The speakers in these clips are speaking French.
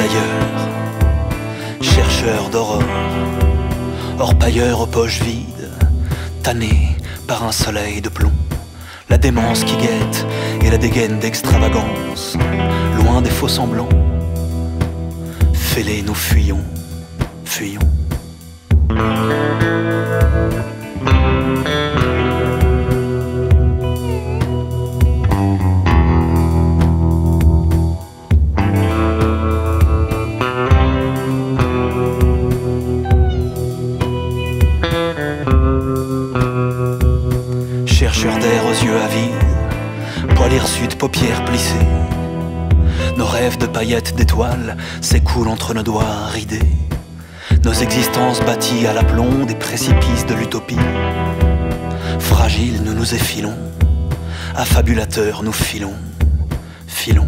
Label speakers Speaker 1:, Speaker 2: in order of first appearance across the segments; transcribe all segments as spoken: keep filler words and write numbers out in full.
Speaker 1: d'ailleurs, chercheurs d'aurore, orpailleurs aux poches vides, tannés par un soleil de plomb, la démence qui guette et la dégaine d'extravagance, loin des faux semblants, fêlés nous fuyons, fuyons. Chercheurs d'air aux yeux avides, poils hirsutes, paupières plissées, nos rêves de paillettes d'étoiles s'écoulent entre nos doigts ridés, nos existences bâties à l'aplomb des précipices de l'utopie. Fragiles nous nous effilons, affabulateurs nous filons, filons.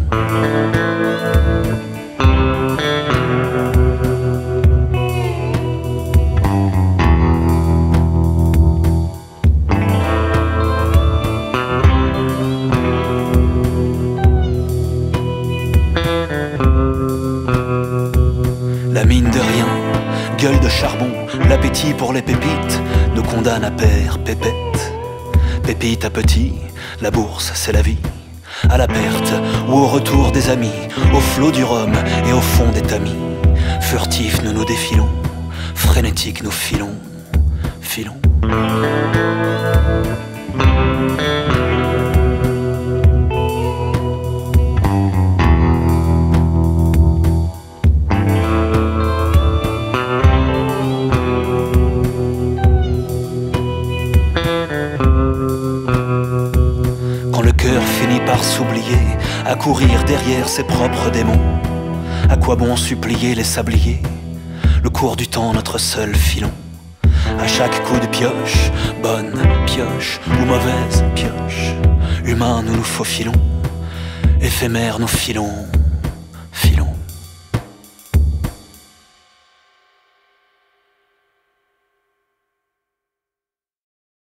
Speaker 1: La mine de rien, gueule de charbon, l'appétit pour les pépites nous condamne à père pépette. Pépite à petit, la bourse c'est la vie, à la perte ou au retour des amis, au flot du rhum et au fond des tamis. Furtifs nous nous défilons, frénétiques nous filons, filons. Quand le cœur finit par s'oublier, à courir derrière ses propres démons, à quoi bon supplier les sabliers, le cours du temps notre seul filon. À chaque coup de pioche, bonne pioche ou mauvaise pioche, humains nous nous faufilons, éphémères nous filons.